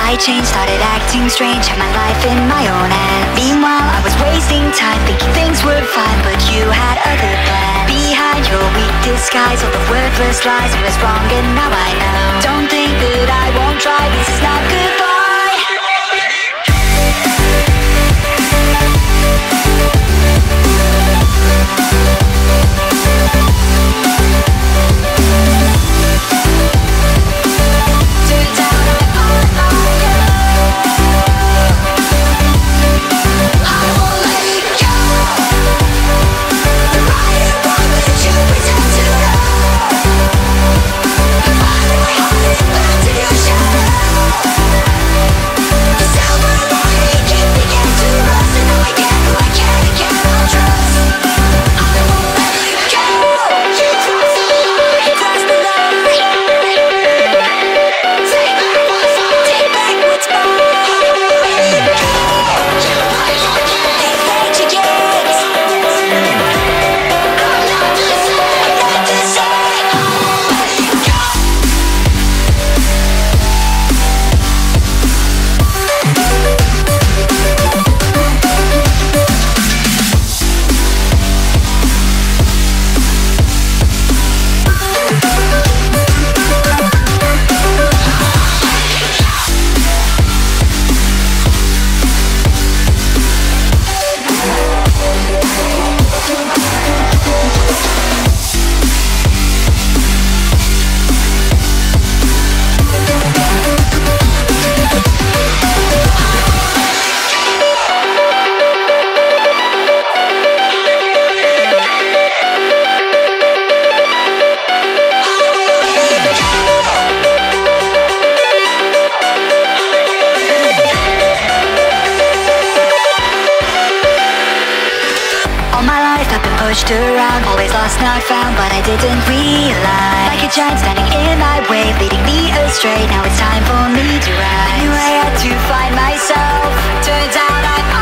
I changed, started acting strange, had my life in my own hands. Meanwhile, I was wasting time, thinking things were fine, but you had other plans. Behind your weak disguise, all the worthless lies, I was wrong and now I know. Don't think that I won't try, this is not goodbye. Pushed around, always lost, not found, but I didn't realize. Like a giant standing in my way, leading me astray. Now it's time for me to rise. I knew I had to find myself. Turns out I'm